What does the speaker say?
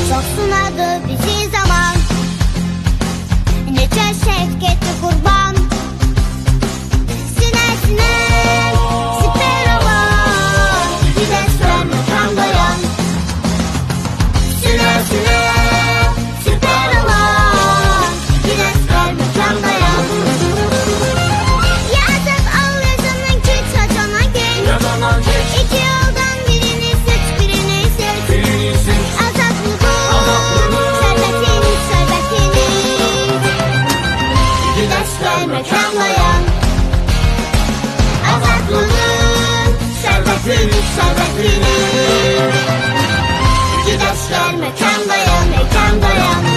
Çok sınadı bizi zaman, nece şefketli kurban. Sine sine siper olan, gidesler mekan dayan. Sine sine siper olan, gidesler mekan dayan. Yazıp al yazının güç açana gel. İki yoldan birini seç, birini seç. Mekanlayan azaklının şerbetini, şerbetini. İki dersler mekan dayan, mekan dayan.